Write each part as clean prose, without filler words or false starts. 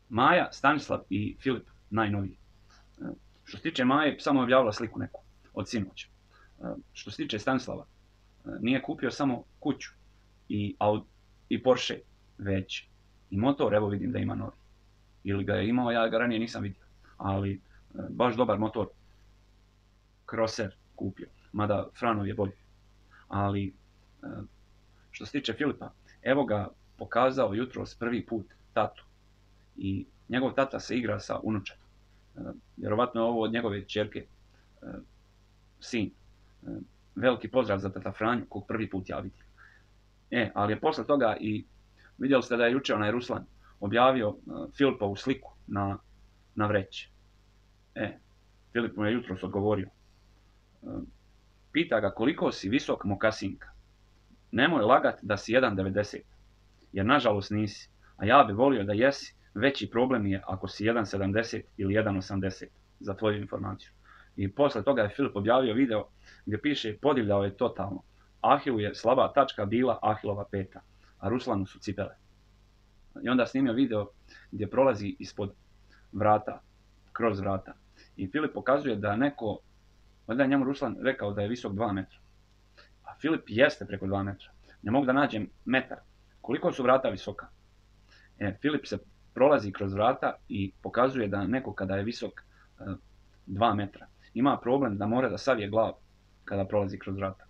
Maja, Stanislav i Filip najnoviji. Što se tiče Maje, samo je objavila sliku neku od sinoć. Što se tiče Stanislava, nije kupio samo kuću i Porsche, već i motor, evo vidim da ima novi. Ili ga je imao, ja ga ranije nisam vidio. Ali baš dobar motor, Crosser kupio, mada Franov je bolji. Ali što se tiče Filipa, evo ga pokazao jutros prvi put tatu. I njegov tata se igra sa unučetom. Vjerovatno je ovo od njegove ćerke sin. Veliki pozdrav za tata Franju, kog prvi put ja vidim. Ali je posle toga i vidjeli ste da je juče onaj Ruslan objavio Filipovu sliku na vreći. Filip mu je jutros odgovorio. Pita ga koliko si visok mokasinka. Nemoj lagat da si 1,90, jer nažalost nisi, a ja bi volio da jesi, veći problem je ako si 1,70 ili 1,80, za tvoju informaciju. I posle toga je Filip objavio video gdje piše podivljao je totalno. Ahilu je slaba tačka bila Ahilova peta, a Ruslanu su cipele. I onda snimio video gdje prolazi ispod vrata, kroz vrata. I Filip pokazuje da neko, valjda je njemu Ruslan rekao da je visok 2 metra. A Filip jeste preko 2 metra. Ne mogu da nađem metar. Koliko su vrata visoka? Filip se prolazi kroz vrata i pokazuje da neko kada je visok 2 metra ima problem da mora da savije glavu kada prolazi kroz vrata.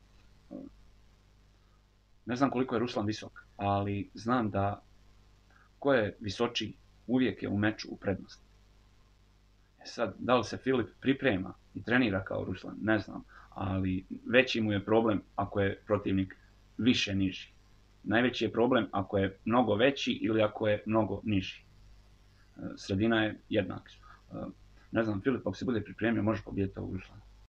Ne znam koliko je Ruslan visok, ali znam da ko je visočiji uvijek je u meču u prednosti. Sad, da li se Filip priprema i trenira kao Ruslan, ne znam, ali veći mu je problem ako je protivnik više niži. Najveći je problem ako je mnogo veći ili ako je mnogo niži. Sredina je jednaka. Ne znam, Filip ako se bude pripremio može pobijediti ovog Ruslana.